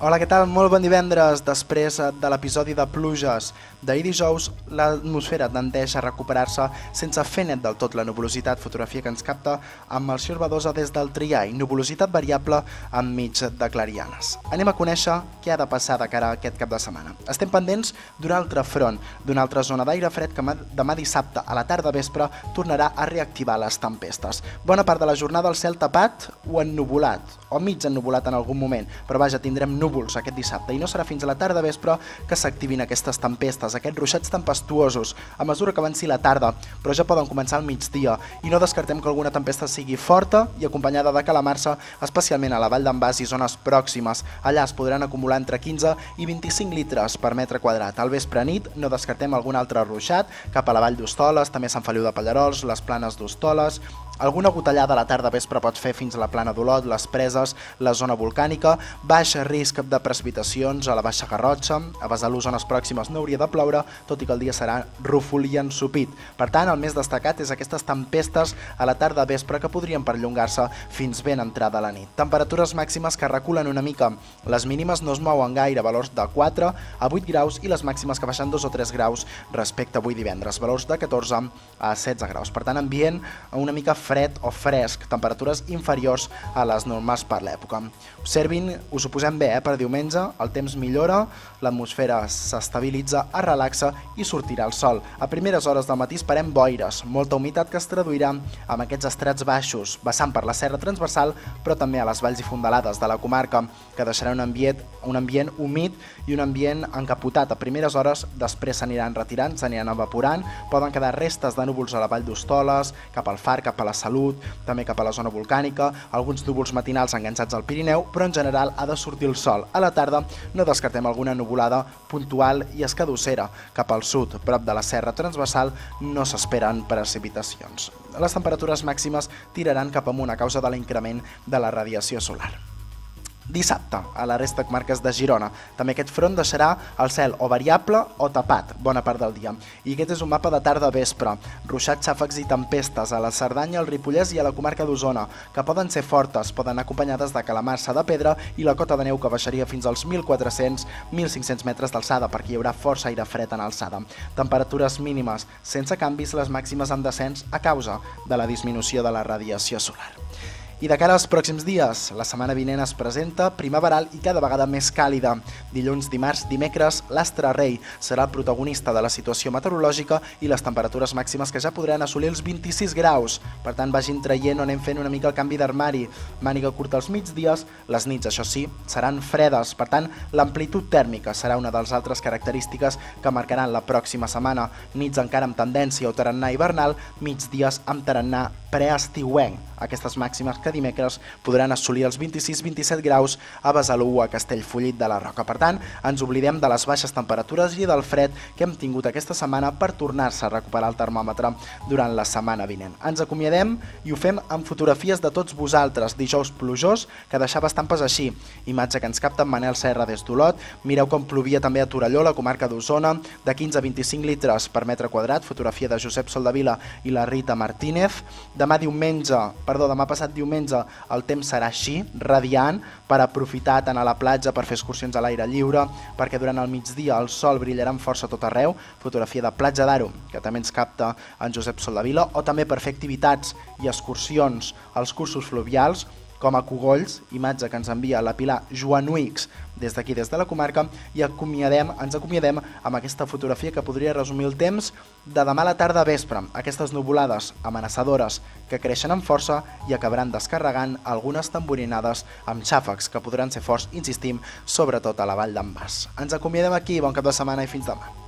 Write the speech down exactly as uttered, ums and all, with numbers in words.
Hola, què tal? Molt bon divendres. Després de l'episodi de pluges d'ahir dijous, l'atmosfera tendeix a recuperar-se sense fer net del tot la nuvolositat, fotografia que ens capta amb el Xior Badosa des del Triai, nuvolositat variable enmig de clarianes. Anem a conèixer què ha de passar de cara a aquest cap de setmana. Estem pendents d'un altre front, d'una altra zona d'aire fred que demà dissabte a la tarda vespre tornarà a reactivar les tempestes. Bona part de la jornada el cel tapat o ennuvolat, o mig ennuvolat en algun moment, però vaja, tindrem núvols aquest dissabte i no serà fins a la tarda vespre que s'activin aquestes tempestes, aquests ruixats tempestuosos a mesura que avanci la tarda, però ja poden començar al migdia i no descartem que alguna tempesta sigui forta i acompanyada de calamarsa, especialment a la Vall d'en Bas i zones pròximes. Allà es podran acumular entre quinze i vint-i-cinc litres per metre quadrat. Al vespre nit no descartem algun altre ruixat cap a la Vall d'Hostoles, també Sant Feliu de Pallerols, les Planes d'Hostoles. Alguna gotellada a la tarda vespre pot fer fins a la Plana d'Olot, les Preses, la zona volcànica, baix risc de precipitacions a la Baixa Garrotxa, a Besalú, zones pròximes no hauria de ploure, tot i que el dia serà rúfol i ensopit. Per tant, el més destacat és aquestes tempestes a la tarda vespre que podrien perllongar-se fins ben entrada la nit. Temperatures màximes que reculen una mica. Les mínimes no es mouen gaire, valors de quatre a vuit graus i les màximes que baixen dos o tres graus respecte a avui divendres, valors de catorze a setze graus. Per tant, ambient una mica fred o fresc, temperatures inferiors a les normals per l'època. Observin, us ho posem bé, eh? Per diumenge el temps millora, l'atmosfera s'estabilitza, es relaxa i sortirà el sol. A primeres hores del matí esperem boires, molta humitat que es traduirà amb aquests estrats baixos, vessant per la serra transversal, però també a les valls i fondalades de la comarca, que deixarà un ambient, un ambient humit i un ambient encapotat. A primeres hores, després s'aniran retirant, s'aniran evaporant, poden quedar restes de núvols a la Vall d'Hostoles, cap al Far, cap a la Salut, també cap a la zona volcànica, alguns núvols matinals enganxats al Pirineu, però en general ha de sortir el sol. A la tarda no descartem alguna nuvolada puntual i escadussera. Cap al sud, prop de la serra transversal, no s'esperen precipitacions. Les temperatures màximes tiraran cap amunt a causa de l'increment de la radiació solar. Dissabte, a la resta de comarques de Girona. També aquest front deixarà el cel o variable o tapat bona part del dia. I aquest és un mapa de tarda-vespre. Ruixats, xàfecs i tempestes a la Cerdanya, al Ripollès i a la comarca d'Osona, que poden ser fortes, poden acompanyades de calamarsa de pedra i la cota de neu que baixaria fins als mil quatre-cents a mil cinc-cents metres d'alçada, perquè hi haurà força aire fred en alçada. Temperatures mínimes sense canvis, les màximes en descens a causa de la disminució de la radiació solar. I de cara als pròxims dies, la setmana vinent es presenta primaveral i cada vegada més càlida. Dilluns, dimarts, dimecres, l'astre rei serà el protagonista de la situació meteorològica i les temperatures màximes que ja podran assolir els vint-i-sis graus. Per tant, vagin traient o anem fent una mica el canvi d'armari. Màniga curta als migdies, les nits, això sí, seran fredes. Per tant, l'amplitud tèrmica serà una de les altres característiques que marcaran la pròxima setmana. Nits encara amb tendència o tarannà hivernal, migdies amb tarannà preestiuenc. Aquestes màximes que dimecres podran assolir els vint-i-sis a vint-i-set graus a Besalú o a Castellfollit de la Roca. Per tant, ens oblidem de les baixes temperatures i del fred que hem tingut aquesta setmana per tornar-se a recuperar el termòmetre durant la setmana vinent. Ens acomiadem i ho fem amb fotografies de tots vosaltres. Dijous plujós, que deixava estampes així. Imatge que ens capta en Manel Serra des d'Olot. Mireu com plovia també a Torelló, la comarca d'Osona, de quinze a vint-i-cinc litres per metre quadrat. Fotografia de Josep Soldevila i la Rita Martínez. Demà diumenge, perdó, demà passat diumenge el temps serà així, radiant, per aprofitar tant a la platja, per fer excursions a l'aire lliure, perquè durant el migdia el sol brillarà amb força a tot arreu. Fotografia de Platja d'Aro, que també ens capta en Josep Soldevila, o també per fer activitats i excursions als cursos fluvials, com a Cogolls, imatge que ens envia la Pilar Joanuix des d'aquí, des de la comarca, i acomiadem, ens acomiadem amb aquesta fotografia que podria resumir el temps de demà a la tarda a vespre. Aquestes nuvolades amenaçadores que creixen amb força i acabaran descarregant algunes tamborinades amb xàfecs que podran ser forts, insistim, sobretot a la Vall d'en Bas. Ens acomiadem aquí, bon cap de setmana i fins demà.